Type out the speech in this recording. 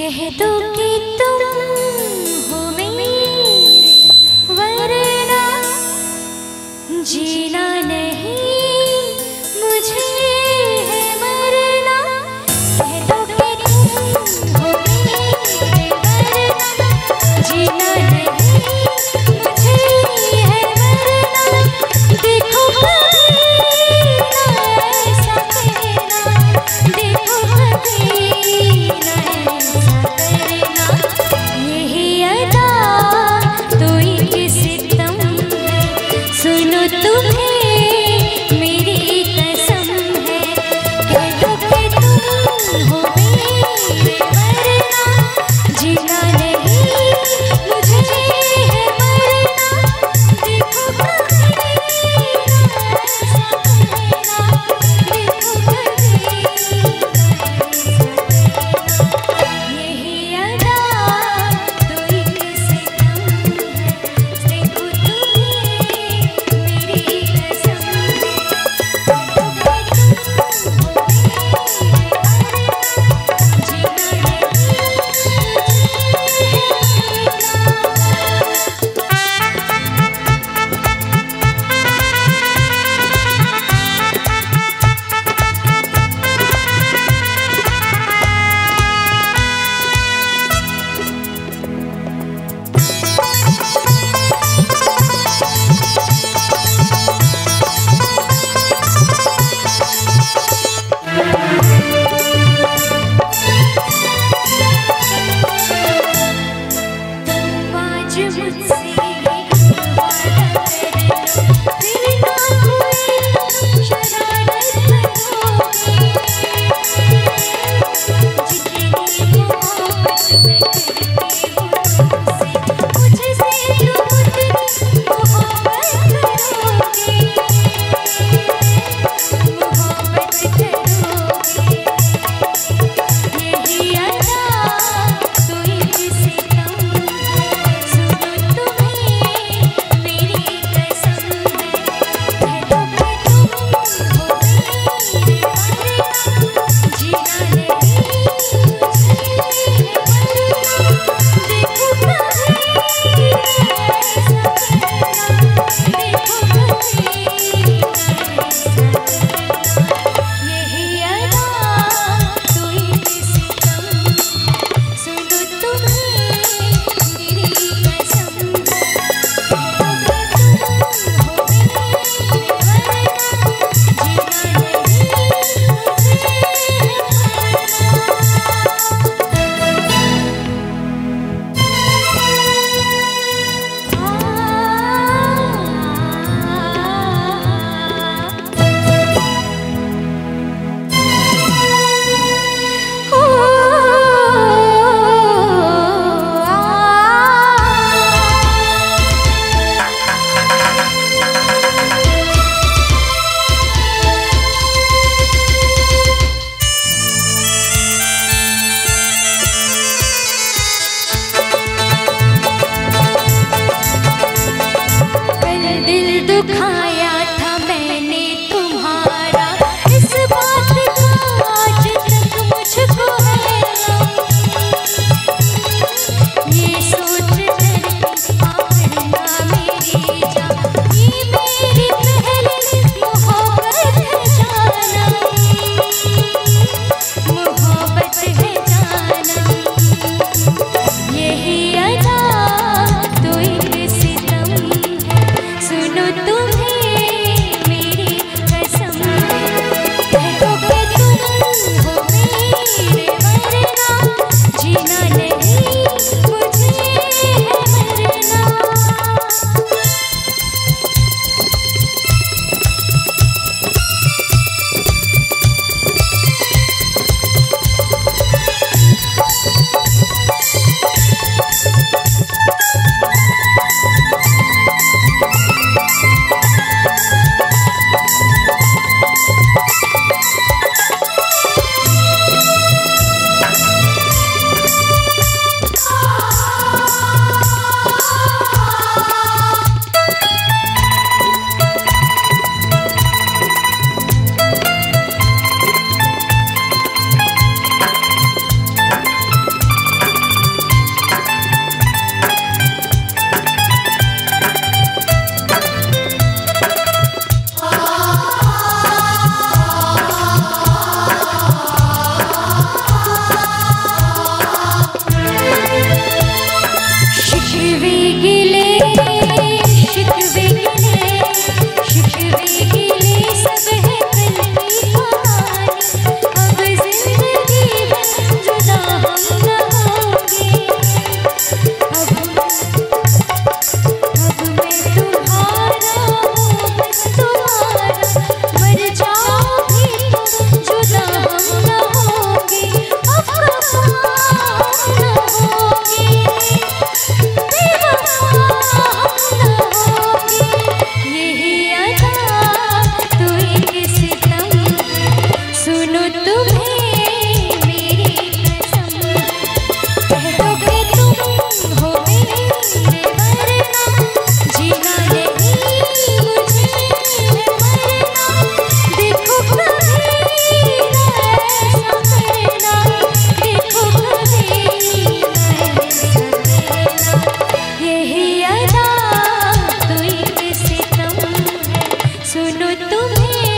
कह दो कि तुम हो मेरे, वरना जीना नहीं मुझे है मरना। कह दो कि तुम हो मेरे, वरना जीना नहीं मुझे है मरना। देखो कभी ना ऐसा कहना, देखो कभी ना ऐसा करना। यही अदा तो एक सितम है, सुनो तुम्हें मेरी कसम है। कह दो कि तुम हो मेरे, वरना जीना नहीं मुझे है मरना। देखो कभी ना ऐसा कहना, देखो कभी ना ऐसा करना। यही अदा तो एक सितम है, देखो तुम्हें मेरी कसम है। देखो कि तुम हो मेरे, वरना जीना आज मुझसे वादा कर लो, फिर ना कोई शरारत करोगे। जितनी मोहब्बत मैं करती हूँ तुमसे, मुझसे तुम उतनी मोहब्बत करोगे, मोहब्बत करोगे। यही अदा तो एक सितम है, सुनो तुम्हें मेरी कसम है। कह दो कि तुम हो मेरे, वरना है